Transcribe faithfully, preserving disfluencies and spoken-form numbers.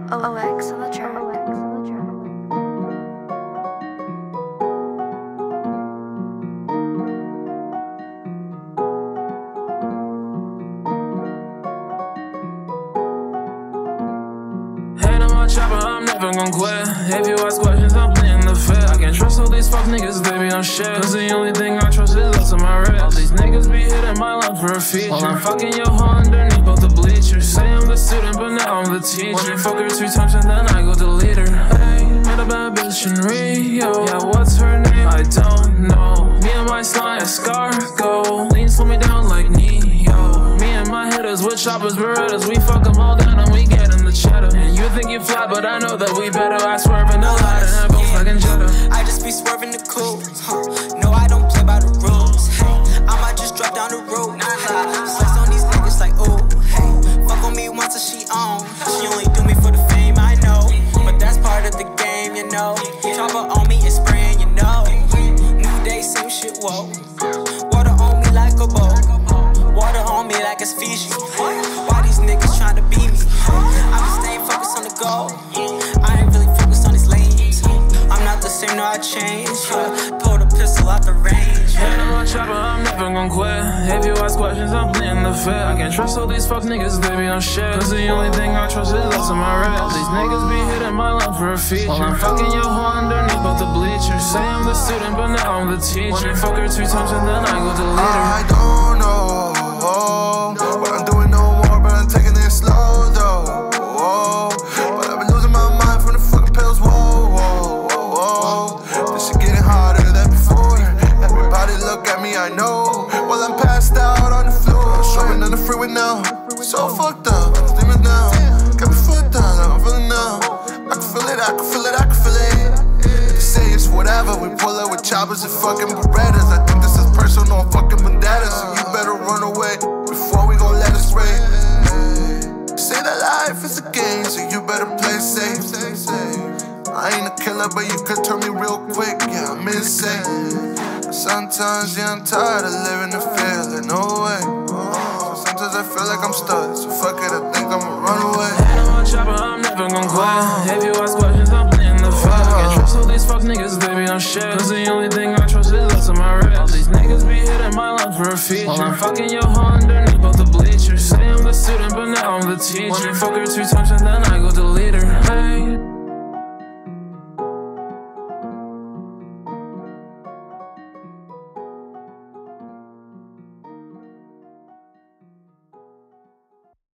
O X on the track. Hand on my chopper, I'm never gon' quit. If you ask questions, I'm playing the fit. I can't trust all these fuck niggas, they be on shit. Cause the only thing I trust is love to my wrist. All these niggas be hitting my line for a feature. While I'm fucking your hoe underneath both the bleachers. Say I'm the student, but now I'm the teacher. When I fuck her two times and then I go delete her. Hey, met a bad bitch in Rio. Yeah, what's her name? I don't know. Me and my slime escargot. Lean slow me down like Neo. Me and my hitters with choppers, Berettas. We fuck them all down and we get in the cheddar. And you think you fly, but I know that we better. I swerve in the light and I go fucking Jetta. I just be swerving the cool. Huh. No, I don't play by the rules. Hey, I might just drop down the road. Flex on these niggas like ooh. Hey, fuck on me once and she on. She only do me for the fame, I know. But that's part of the game, you know. Chopper on me and spraying, you know. New day, same shit, whoa. Water on me like a boat. Water on me like it's Fiji. Why these niggas tryna be me? I'm just staying focused on the goal. I ain't really focused on these lanes. I'm not the same, no, I changed. Yeah. Pulled a pistol out the range. Hand on my chopper, I'm never gon' quit. If you ask questions, I'm playing the fit. I can't trust all these fuck niggas, they be on shit. Cause the only thing I trust is love to my wrist. All these niggas be hitting my line for a feature. While I'm fucking your hoe underneath both the bleachers. Say I'm the student, but now I'm the teacher. When I fuck her two times and then I go delete her. I don't know what I'm doing no more, but I'm taking it slow though. Whoa. But I've been losing my mind from the fucking pills. Whoa, whoa, whoa, whoa. This shit getting harder than before. Everybody look at me, I know. While I'm passed out on the floor, strolling on the freeway now. So fucked up, demons now. Got me fucked up, I'm feeling now. I can feel it, I can feel it, I can feel it. They say it's whatever. We pull up with choppers and fucking Berettas. I think this is personal, fucking vendettas. So you better run away before we gon' let us spray. Say that life is a game, so you better play safe. I ain't a killer, but you could turn me real quick. Yeah, I'm insane. Sometimes, yeah, I'm tired of living the feeling. No way. So sometimes I feel like I'm stuck. So fuck it, I think I'ma run away. Hand on my chopper, I'm never gon' quit. If you ask questions, I'm playing the fit. I can't trust all these fuck niggas, they be on shit. Cause the only thing I trust is love to my wrist. All these niggas be hitting my line for a feature. While I'm fucking your hoe underneath both the bleachers. Say I'm the student, but now I'm the teacher. When I fuck her two times and then I go delete her.